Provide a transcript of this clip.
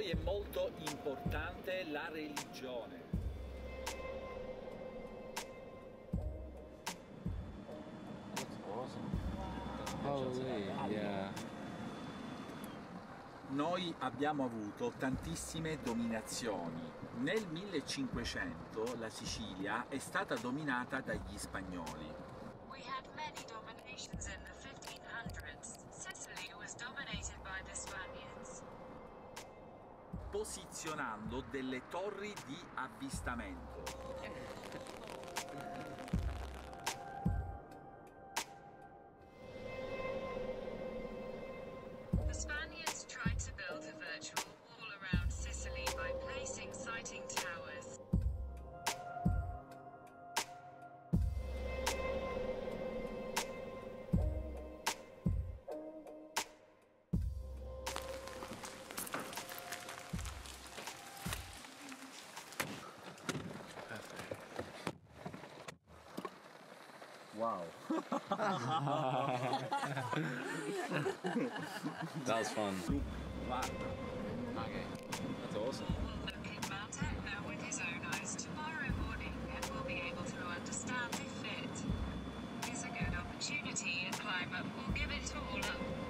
noi è molto importante la religione. Noi abbiamo avuto tantissime dominazioni. Nel 1500 la Sicilia è stata dominata dagli spagnoli. We had many dominations in the 1500s. Sicily was dominated by the Spaniards. Posizionando delle torri di avvistamento. The Spaniards tried to build a virtual wall around Sicily by placing sighting towers. Wow. That was fun. Guarda. Okay. That's awesome. Will look at Mount Etna with his own eyes tomorrow morning and will be able to understand if it is a good opportunity and climb up or give it all up.